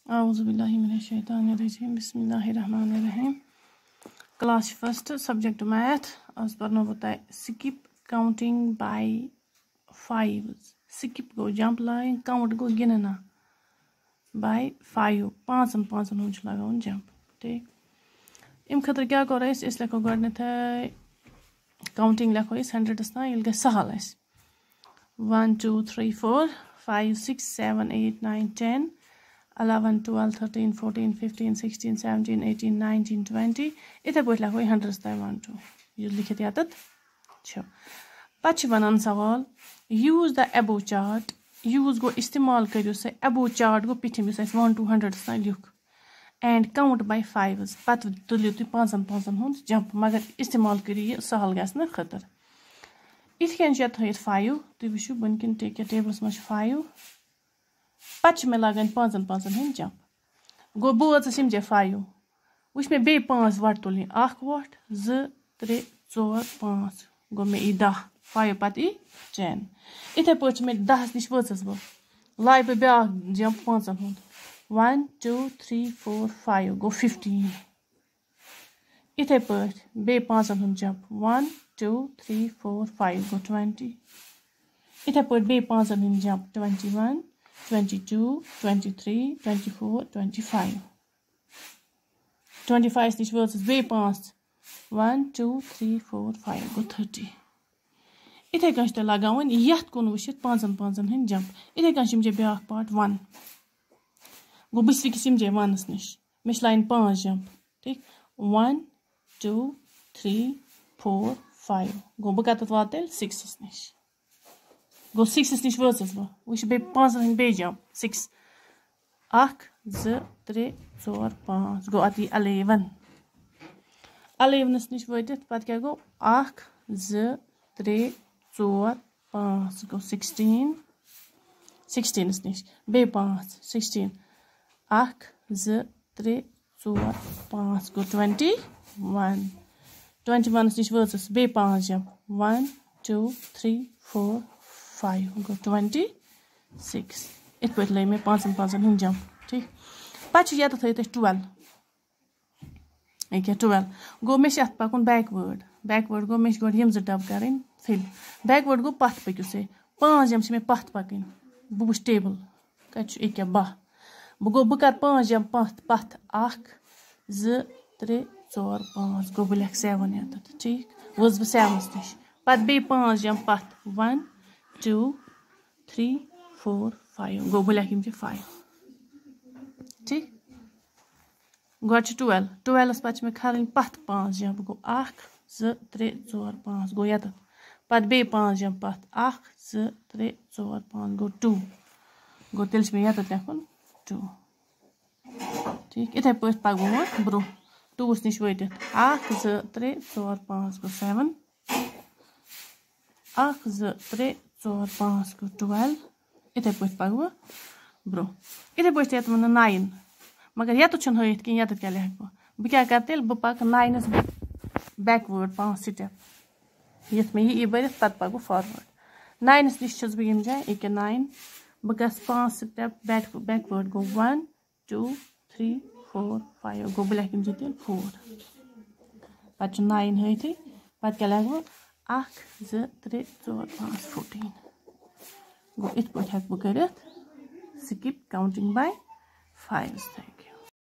اعوذ باللہ من الشیطان الرجیم بسم اللہ الرحمن الرحیم کلاس فرسٹ سبجیکٹ میتھ آز پرنو بہ تہ skip counting by fives skip گو جمپ لاگن کاؤنٹ گو گننا بائی فائیو پانچن ہند لگاون جمپ ٹھیک ام خاطر کیا کرو اس لکھو گۄڈنیتھ کاؤنٹنگ لکھو 100 تام ییٚلہِ گژھِ سہل اسہِ 1 2 3 4 5 6 7 8 9 10 11 12 13 14 15 16 17 18 19 20 اتھے پٲٹھۍ لکھو 100 تام 1 2 یہِ لیکھِتھ یتتھ چھُ پتہٕ چھُ ونان سوال use the above chart use گوٚو استعمال کٔرِو سا ایبو چارٹ گوٚو پِٹھِم یُس اَسہِ 1 to 100 تام لیوٚکھ اینڈ کاؤنٹ بائی فائیوز پتہٕ تُلِو تُہۍ پانٛژن ہُنٛد جمپ مگر استعمال کٔرِو یہِ سہل گژھنہٕ خٲطرٕ یِتھ کٔنۍ چھِ یتھ تھٲیِتھ 5 تُہۍ وٕچھِو بۄنہِ کِنۍ ٹیبلس منٛز چھُ 5 پتہٕ چھِ مےٚ لاگٕنۍ پانٛژن ہٕنٛدۍ جمپ گوٚو بٲژٕس یِم چھِ 5 وٕچھ مےٚ بیٚیہِ 5 وۄٹہٕ تُلٕنۍ 1 وۄٹھ 2 3 4 5 گوٚو مےٚ ای 10 5 پتہٕ ای 10 یِتھے پٲٹھۍ چھِ مےٚ 10 نِش وٲژٕس بہٕ لاے بہٕ بیٛاکھ جمپ پانٛژن ہُنٛد 1 2 3 4 5 گوٚو 15 یِتھے پٲٹھۍ بیٚیہِ پانٛژن ہُنٛد جمپ 1 2 3 4 5 گوٚو 20 یِتھے پٲٹھۍ بیٚیہِ پانٛژن ہٕنٛدۍ جمپ 21 22 23 24 25 25 نِش وٲژٕس بیٚیہِ 5 1 2 3 4 5 گوٚو 30 یِتھے کٔنۍ چھِ تۄہہِ لگاوٕنۍ یتھ کُن وٕچھِتھ پانٛژن ہٕنٛدۍ جمپ یِتھے کٔنۍ چھِ یِم چھِ بیٛاکھ پارٹ 1 گوٚو بہٕ چھس وٕنکیٚس یِم جاے 1 نِش مےٚ چھِ لاگٕنۍ 5 جمپ ٹھیٖک 1 2 3 4 5 گوٚو بہٕ کتٮ۪تھ واتہٕ تیٚلہِ 6 نِش گوٚو 6 نِش وٲژٕس بہٕ وٕچھ بیٚیہِ پانٛژن ہٕنٛدۍ بیٚیہِ جمپ 6 1 2 3 4 5 گوٚو اَتہِ یی 11 11 نِش وٲتِتھ پتہٕ کیٛاہ گوٚو 1 2 3 4 5 گوٚو 16 16 نِش بیٚیہِ 5 16 1 2 3 4 5 گوٚو 21 21 نِش وٲژٕس بیٚیہِ 5 جمپ 1 2 3 4 5 گوٚو 26 یِتھ پٲٹھۍ لٲگۍ مےٚ پانٛژن ہٕنٛدۍ جمپ ٹھیٖک پتہٕ چھِ یتتھ تھٲیِتھ اَسہِ 12 ییٚکیٛاہ 12 گوٚو مےٚ چھُ اتھ پکُن بیکوٲڈ گوٚو مےٚ چھِ گۄڈٕ یِم 2 ڈبہٕ کرٕنۍ فِل بیکوٲڈ گوٚو پتھ پٔکِو سا 5 جمپ چھِ مےٚ پتھ پکٕنۍ بہٕ وٕچھِ ٹیبل کتہِ چھُ ییٚکیٛاہ 12 بہٕ کرٕ 5 جمپ پتھ 1 2 3 4 5 گوٚو بہٕ لیکھٕ 7 یتتھ ٹھیٖک وٲژٕس بہٕ 7 نِش پتہٕ بیٚیہِ 5 جمپ پتھ 1 2 3 4 5 گوٚو بہٕ لیکھٕ یِم چھِ 5 ٹھیٖک گۄڈٕ چھِ 12 پتہٕ چھِ مےٚ کھالٕنۍ پتھ 5 جمپ گوٚو 1 2 3 4 5 گوٚو یتتھ پتہٕ بیٚیہِ 5 جمپ پتھ 1 2 3 4 5 گوٚو 2 گوٚو تیٚلہِ چھُ مےٚ یتتھ لیکھُن 2 ٹھیٖک یِتھے پٲٹھۍ پکہٕ بہٕ وۄنۍ برٛونٛہہ 2 نِش وٲتِتھ 1 2 3 4 5 گوٚو 7 1 2 3 4 5 گوٚو 12 یِتھے پٲٹھۍ پکہٕ بہٕ برٛونٛہہ یِتھے پٲٹھۍ چھِ یتھ ونان 9 مگر یتتھ چھُنہٕ ہٲیِتھ کِہیٖنۍ یتتھ کیٛاہ لیکھٕ بہٕ کیٛاہ کرٕ تیٚلہِ بہٕ پکہٕ 9 بیکوٲڈ 5 سِٹٮ۪پ یِتھ مےٚ یہِ بٔرِتھ پتہٕ پکہٕ بہٕ فاروٲڈ 9 نِش چھس بہٕ ییٚمہِ جایہِ ییٚکیٛاہ 9 بہٕ گژھٕ 5 سِٹٮ۪پ بیکوٲڈ گوٚو 1 2 3 4 5 گوٚو بہٕ لیکھٕ یِم چھِ تیٚلہِ 4 پتہٕ چھُ 9 ہٲیتھٕے پتہٕ کیٛاہ لیکھٕ بہٕ 1 2 3 4 5 14 گوٚو یِتھ پٲٹھۍ ہٮ۪کہٕ بہٕ کٔرِتھ سِکِپ کاؤنٹنگ بائی فائیوز تام